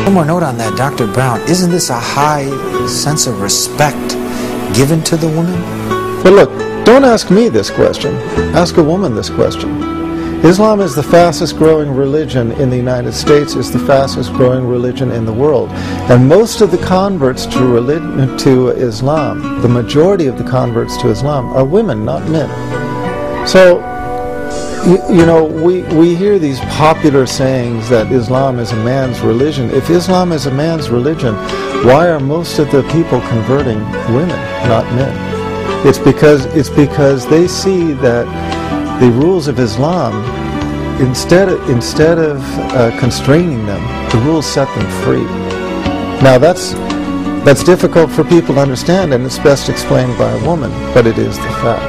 One more note on that, Dr. Brown. Isn't this a high sense of respect given to the woman? But look, don't ask me this question. Ask a woman this question. Islam is the fastest growing religion in the United States, is the fastest growing religion in the world. And most of the converts to Islam, the majority of the converts to Islam, are women, not men. So, you know, we hear these popular sayings that Islam is a man's religion. If Islam is a man's religion, why are most of the people converting women, not men? It's because they see that the rules of Islam, instead of constraining them, the rules set them free. Now that's difficult for people to understand, and it's best explained by a woman, but it is the fact.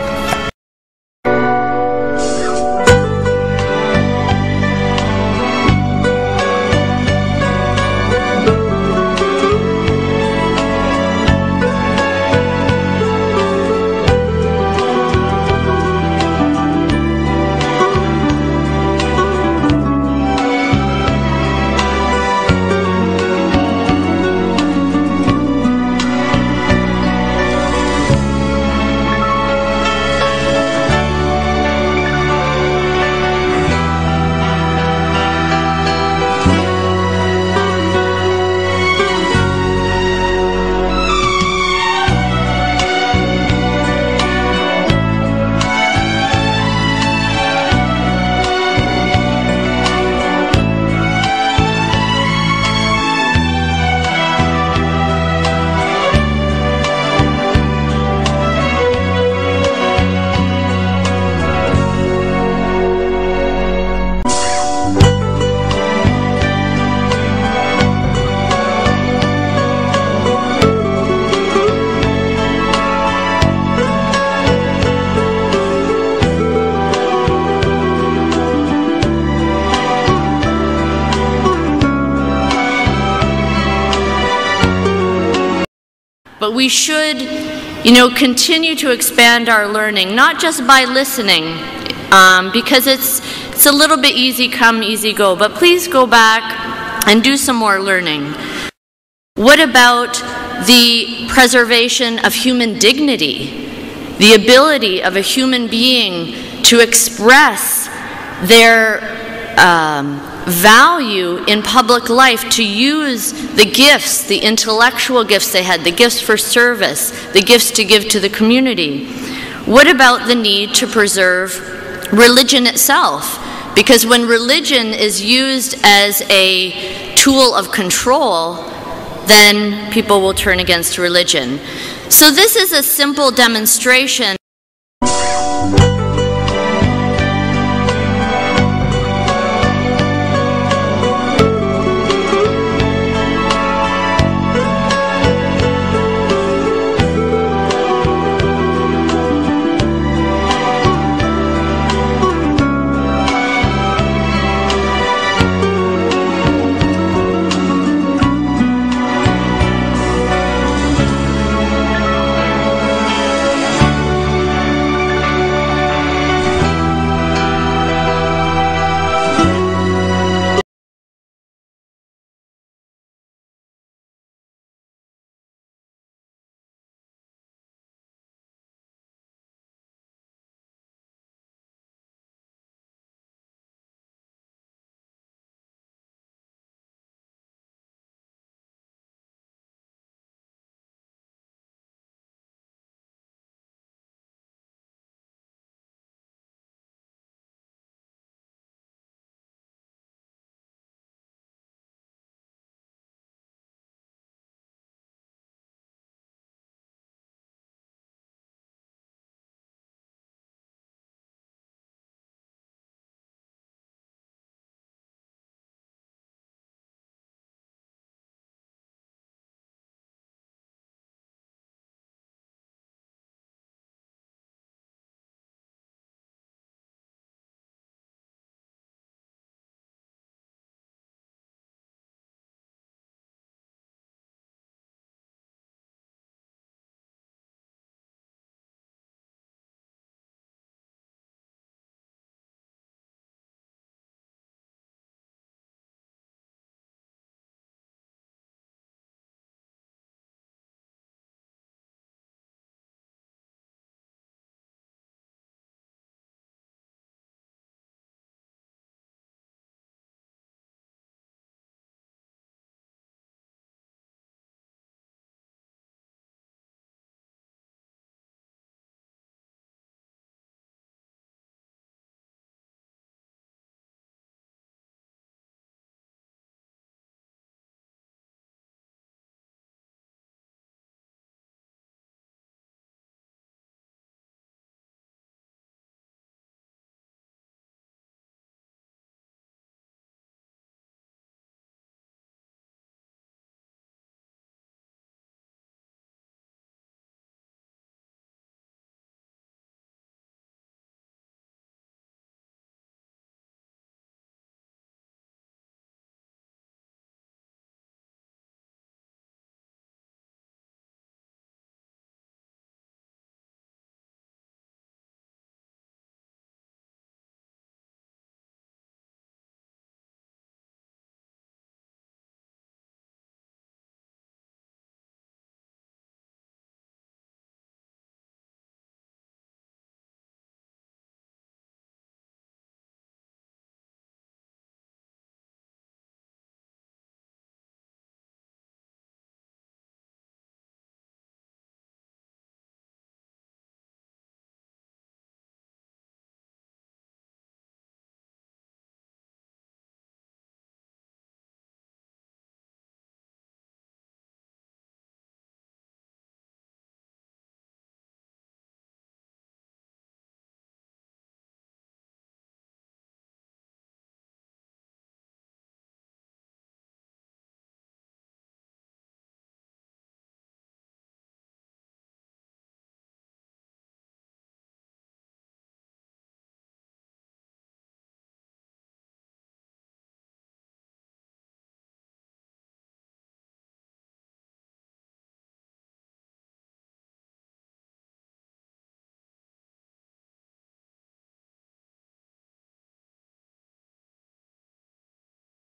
But we should, continue to expand our learning, not just by listening, because it's a little bit easy come, easy go. But please go back and do some more learning. What about the preservation of human dignity? The ability of a human being to express their value in public life, to use the gifts, the intellectual gifts they had, the gifts for service, the gifts to give to the community. What about the need to preserve religion itself? Because when religion is used as a tool of control, then people will turn against religion. So this is a simple demonstration